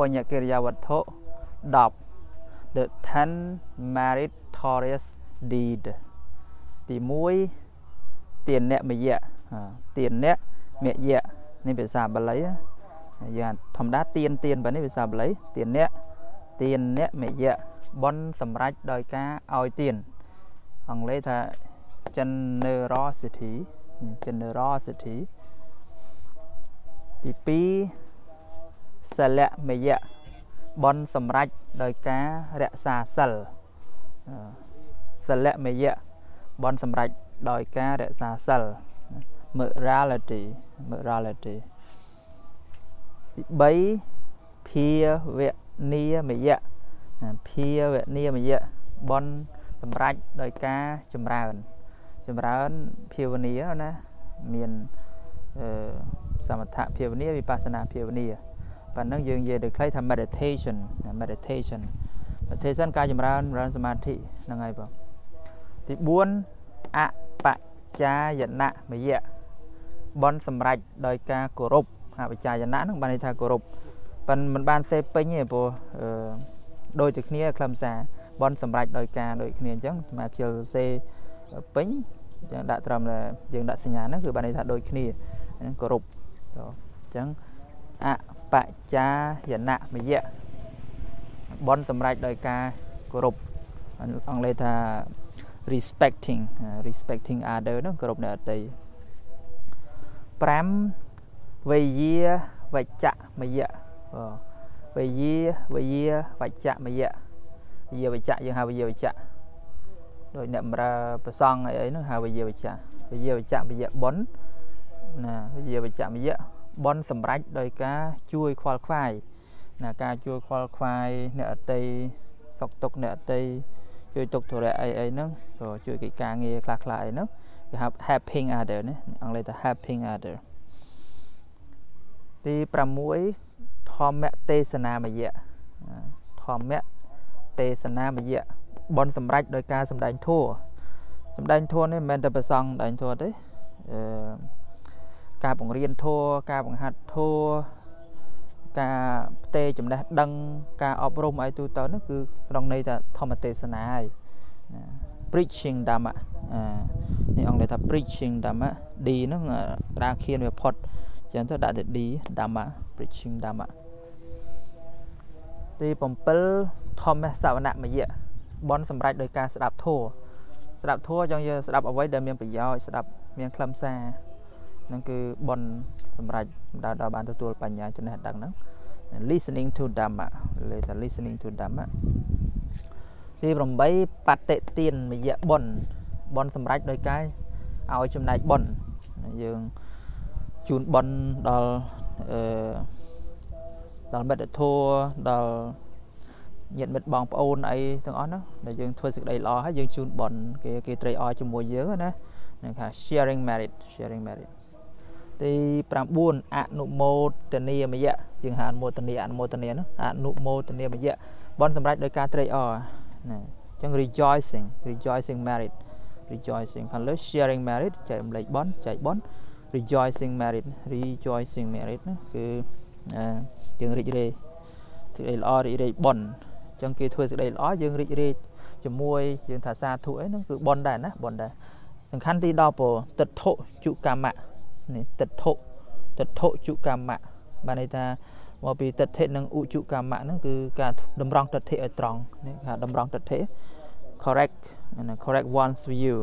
ญญกิริยาวัตถุดอบ the 10 meritorious deed ទី1ទានអ្នកមយៈទានអ្នកមយៈនេះភាសាបាលីយ៉ាងធម្មតាទានបែបនេះភាសាបាលីទានអ្នកមយៈបនសម្រេចដោយការឲ្យទានអង់គ្លេសថា generosity ទី2សិលមយៈបនសម្រេចដោយការរក្សាសិលសិលមយៈបនសម្រេចដោយការរក្សាសិល morality ទី3ភាវនីមយៈបនសម្រេចដោយការចម្រើនភាវនាណាមានសមថភាវនាវិបស្សនាភាវនាប៉ុណ្ណឹងយើងនិយាយទៅខ្លីថា meditation ការចម្រើនសមាធិហ្នឹងហើយបងទី4អបច្ចាយនមយៈបនសម្រេចដោយការគោរពអបច្ចាយនៈហ្នឹងបានន័យថាគោរពប៉ុន្តែមិនបានសេពេញទេព្រោះដូចតែគ្នាខ្លឹមសារបនសម្រេចដោយការដូចគ្នាអញ្ចឹងមកខ្ជិលសេពេញចឹងដាក់ត្រឹមតែយើងដាក់សញ្ញាហ្នឹងគឺបានន័យថាដូចគ្នាហ្នឹងគោរពអញ្ចឹងអបច្ចាយនមយៈបនសម្រេចដោយការគោរពអង់គ្លេសថា respecting other ហ្នឹងគោរពអ្នកដទៃ5វេយាវច្ចមយៈវេយាវច្ចមយៈយើងហៅវេយាវច្ចៈដោយអ្នកបម្រើប្រសង់អីហ្នឹងហៅវេយាវច្ចៈមយៈបនណាវេយាវច្ចមយៈបនសម្រេចដោយការជួយខ្វល់ខ្វាយណាការជួយខ្វល់ខ្វាយអ្នកអតីសុខទុក្ខអ្នកអតីជួយទុកធុរៈអីហ្នឹងក៏ជួយកិច្ចការងារខ្លះៗអីហ្នឹងគេហៅ helping other ណាអង់គ្លេសថា helping other ទី6ធម្មទេសនាមយៈបនសម្រេចដោយការសម្ដែងធម៌នេះមិនមែនតែប្រសង់សម្ដែងធម៌ទេការបង្រៀនធម៌ការបង្ហាត់ធម៌ការផ្ទេរចំណេះដឹងការអប់រំឲ្យទូទៅនោះគឺក្នុងន័យថាធម្មទេសនាហើយ preaching ධម្មនេះអង់គ្លេសថា preaching ධម្ម D ហ្នឹងក្តារខៀនវាផុតចឹងទៅដាក់តែ D ධម្ម preaching ධម្មទី7ធម្មសវនមយៈបនសម្រេចដោយការស្ដាប់ធម៌ចង់យើងស្ដាប់អ្វីដែលមានប្រយោជន៍ស្ដាប់មានខ្លឹមសារហ្នឹងគឺបនសម្រេចដល់បានទទួលបញ្ញាចំណេះដឹងហ្នឹង listening to dhamma លេខថា listening to dhamma ទី8បតិទានមយៈបនសម្រេចដោយការឲ្យចំណែកបនយើងជូនបនដល់មិត្តធម៌ដល់ញាតិមិត្តបងប្អូនអីទាំងអស់ហ្នឹងដែលយើងធ្វើសេចក្តីល្អហើយយើងជូនបនគេត្រេកអរជាមួយយើងណាហ្នឹងថា sharing merit ទី9អនុមោទនាមយៈយើងហៅអនុមោទនាហ្នឹងអនុមោទនាមយៈបនសម្រេចដោយការត្រេកអរណាអញ្ចឹង rejoicing merit ខាងលើ sharing merit ចែករំលែកបនចែកបន rejoicing merit ណាគឺយើងរីករាយសេចក្តីល្អរីករាយបនអញ្ចឹងគេធ្វើសេចក្តីល្អយើងរីករាយជាមួយយើងថាសាធុអីហ្នឹងគឺបនដែរណាបនដែរសំខាន់ទី10ពោទិដ្ឋុជុកម្មៈនេះទិដ្ឋុជុកម្មៈបានន័យថាមកពីទិដ្ឋិនិងឧជុកម្មៈហ្នឹងគឺការតម្រង់ទិដ្ឋិឲ្យត្រង់នេះថាតម្រង់ទិដ្ឋិ correct one view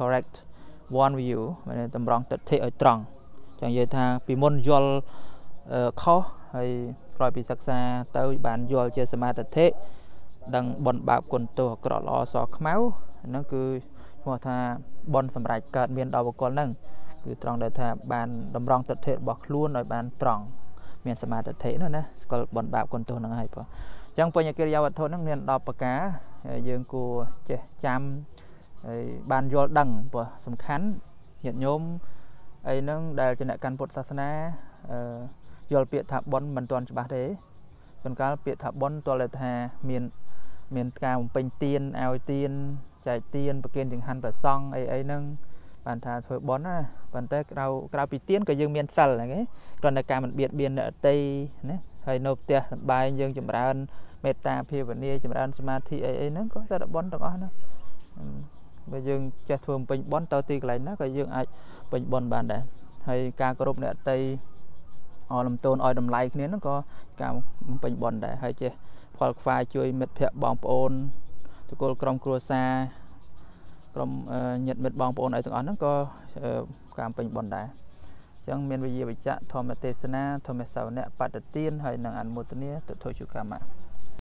មានតម្រង់ទិដ្ឋិឲ្យត្រង់ចង់និយាយថាពីមុនយល់ខុសហើយក្រោយពីសិក្សាទៅបានយល់ជាសមាទិដ្ឋិដឹងបនបាបគុណទោសអាក្រក់ល្អសខ្មៅហ្នឹងគឺឈ្មោះថាបនសម្រេចកើតមានដល់បុគ្គលហ្នឹងគឺត្រង់ដែលថាបានតម្រង់ទិដ្ឋិរបស់ខ្លួនឲ្យបានត្រង់មានសមាទិដ្ឋិនោះណាស្គាល់បនបាបគុណទោសហ្នឹងហើយបងអញ្ចឹងបញ្ញកិរិយាវត្ថុហ្នឹងមាន10ប្រការយើងគួរចេះចាំហើយបានយល់ដឹងព្រោះសំខាន់ញាតិញោមអីហ្នឹងដែលជាអ្នកកាន់ពុទ្ធសាសនាយល់ពាក្យថាបនមិនទាន់ច្បាស់ទេជួនកាលពាក្យថាបនទាល់តែថាមានការបំពេញទានឲ្យទានចែកទានប្រគេនចង្ហាន់ព្រះសង្ឃអីហ្នឹងបានថាធ្វើបនណាប៉ុន្តែក្រៅពីទានក៏យើងមានសិលហ្នឹងឯងគ្រាន់តែការមិនបៀតបៀនអ្នកដទៃណាហើយនៅផ្ទះសបាយយើងចម្រើនមេត្តាភាវនាចម្រើនសមាធិអីហ្នឹងក៏តែបន់ទាំងអស់ណាបើយើងចេះធ្វើពេញបន់ទៅទីកន្លែងណាក៏យើងអាចពេញបន់បានដែរហើយការគោរពអ្នកតីអលំតូនឲ្យតម្លៃគ្នាហ្នឹងក៏ការពេញបន់ដែរហើយចេះផ្ខលខ្វាយជួយមិត្តភ័ក្តិបងប្អូនតកូលក្រុមគ្រួសារក្រុមញាតិមិត្តបងប្អូនអីទាំងអស់ហ្នឹងក៏ការពេញបន់ដែរអញ្ចឹងមានវិជាវិជ្ជៈធម្មទេសនាធម្មសវនៈបតទានហើយនឹងអនុមោទនាទិដ្ឋិជកម្ម